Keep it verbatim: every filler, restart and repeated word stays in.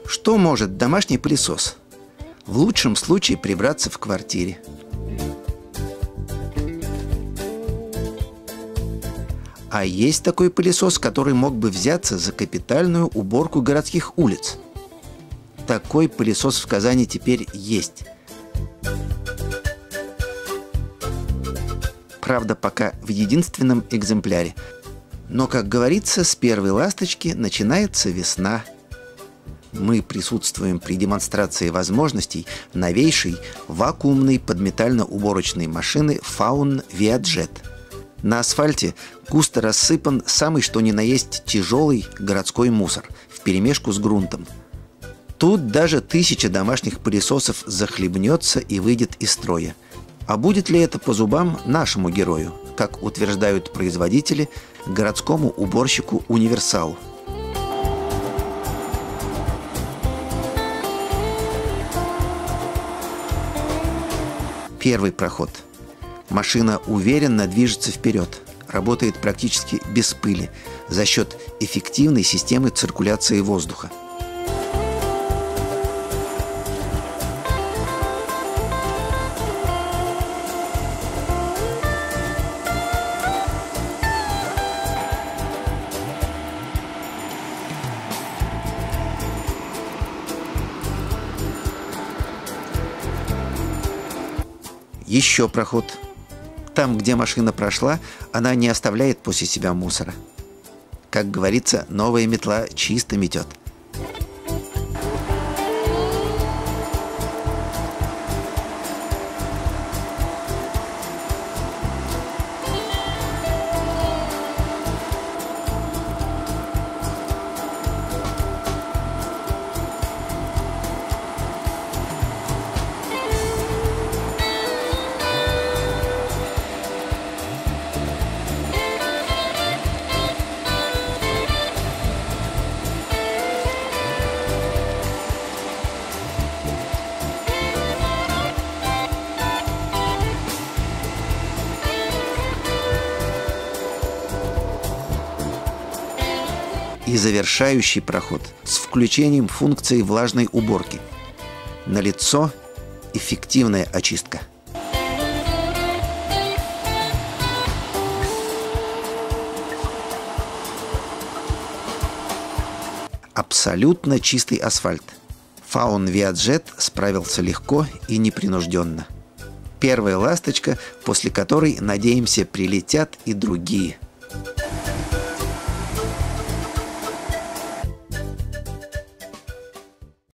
Что может домашний пылесос? В лучшем случае прибраться в квартире. А есть такой пылесос, который мог бы взяться за капитальную уборку городских улиц. Такой пылесос в Казани теперь есть. Правда, пока в единственном экземпляре. Но, как говорится, с первой ласточки начинается весна. Мы присутствуем при демонстрации возможностей новейшей вакуумной подметально-уборочной машины Faun Viajet. На асфальте густо рассыпан самый что ни на есть тяжелый городской мусор вперемешку с грунтом. Тут даже тысяча домашних пылесосов захлебнется и выйдет из строя. А будет ли это по зубам нашему герою, как утверждают производители, городскому уборщику «Универсал»? Первый проход. Машина уверенно движется вперед, работает практически без пыли за счет эффективной системы циркуляции воздуха. Еще проход. Там, где машина прошла, она не оставляет после себя мусора. Как говорится, новая метла чисто метет. И завершающий проход с включением функции влажной уборки. Налицо эффективная очистка. Абсолютно чистый асфальт. Faun Viajet справился легко и непринужденно. Первая ласточка, после которой, надеемся, прилетят и другие.